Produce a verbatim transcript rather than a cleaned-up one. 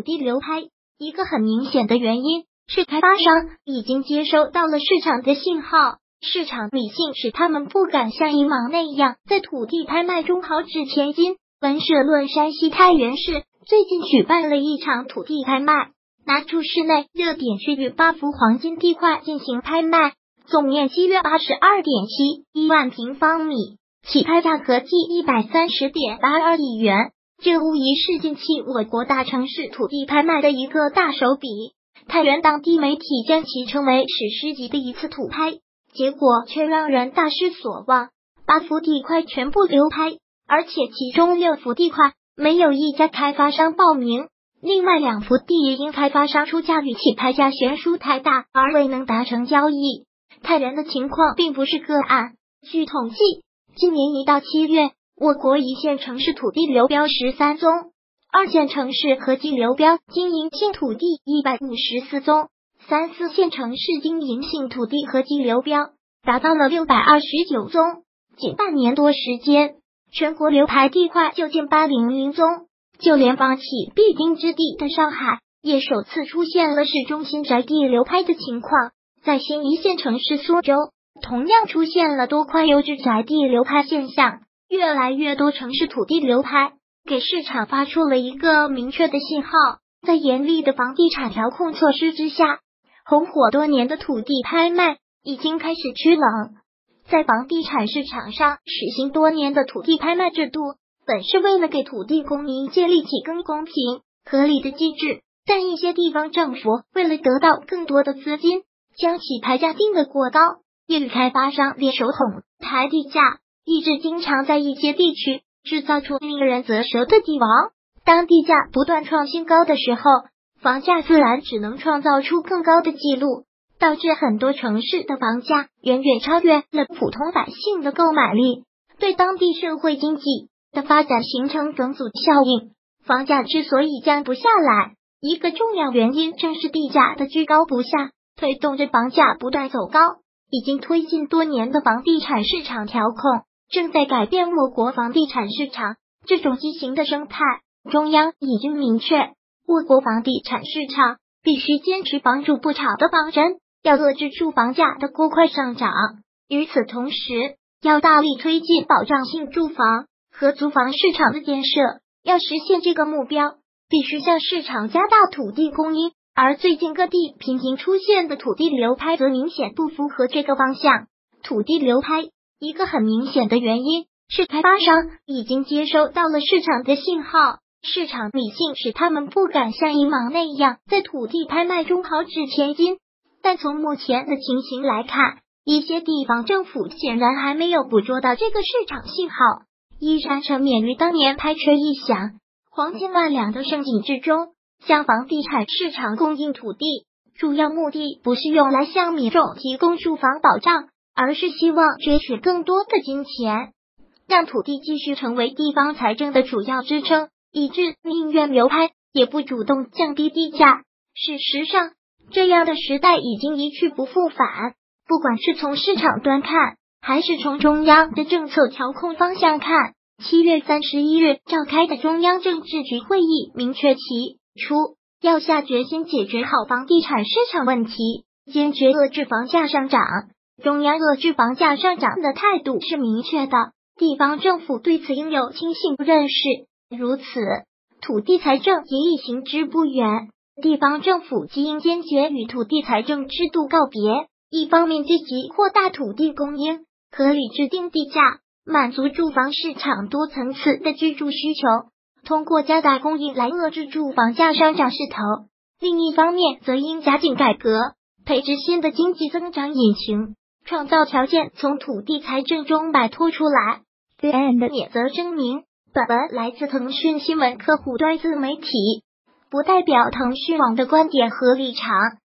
地流拍。一个很明显的原因是开发商已经接收到了市场的信号，市场理性使他们不敢像以往那样在土地拍卖中豪掷千金。文社论山西太原市最近举办了一场土地拍卖，拿出市内热点区域八幅黄金地块进行拍卖，总面积约八十二点七一万平方米，起拍价合计一百三十点八二亿元。这无疑是近期我国大城市土地拍卖的一个大手笔。太原当地媒体将其称为史诗级的一次土拍，结果却让人大失所望。八幅地块全部流拍，而且其中六幅地块没有一家开发商报名，另外两幅地也因开发商出价与起拍价悬殊太大而未能达成交易。太原的情况并不是个案，据统计，今年一到七月，我国一线城市土地流标十三宗，二线城市合计流标经营性土地一百五十四宗，三四线城市经营性土地合计流标达到了六百二十九宗。仅半年多时间，全国流拍地块就近八百零宗，就连房企必经之地的上海，也首次出现了市中心宅地流拍的情况。在新一线城市苏州，同样出现了多块优质宅地流拍现象。越来越多城市土地流拍给市场发出了一个明确的信号，在严厉的房地产调控措施之下，红火多年的土地拍卖已经开始趋冷。在房地产市场上实行多年的土地拍卖制度，本是为了给土地公民建立起更公平合理的机制，但一些地方政府为了得到更多的资金，将起拍价定得过高，也与开发商联手哄抬地价，一直经常在一些地区制造出令人啧舌的地王。当地价不断创新高的时候，房价自然只能创造出更高的记录，导致很多城市的房价远远超越了普通百姓的购买力，对当地社会经济的发展形成整组效应。房价之所以降不下来，一个重要原因正是地价的居高不下，推动着房价不断走高。已经推进多年的房地产市场调控正在改变我国房地产市场这种畸形的生态。中央已经明确，我国房地产市场必须坚持房住不炒的方针，要遏制住房价的过快上涨。与此同时，要大力推进保障性住房和租房市场的建设。要实现这个目标，必须向市场加大土地供应。而最近各地频频出现的土地流拍则明显不符合这个方向。土地流拍一个很明显的原因是开发商已经接收到了市场的信号，市场理性使他们不敢像以往那样在土地拍卖中豪掷千金。但从目前的情形来看，一些地方政府显然还没有捕捉到这个市场信号，依然沉湎于当年拍车一响黄金万两的盛景之中。向房地产市场供应土地，主要目的不是用来向民众提供住房保障，而是希望攫取更多的金钱，让土地继续成为地方财政的主要支撑，以致宁愿流拍也不主动降低地价。事实上，这样的时代已经一去不复返。不管是从市场端看，还是从中央的政策调控方向看，七月三十一日召开的中央政治局会议明确其初要下决心解决好房地产市场问题，坚决遏制房价上涨。中央遏制房价上涨的态度是明确的，地方政府对此应有清醒认识。如此，土地财政也已行之不远。地方政府既应坚决与土地财政制度告别，一方面积极扩大土地供应，合理制定地价，满足住房市场多层次的居住需求，通过加大供应来遏制住房价上涨势头。另一方面则应加紧改革，培植新的经济增长引擎，创造条件从土地财政中摆脱出来。The End 免责声明：本文来自腾讯新闻客户端自媒体，不代表腾讯网的观点和立场。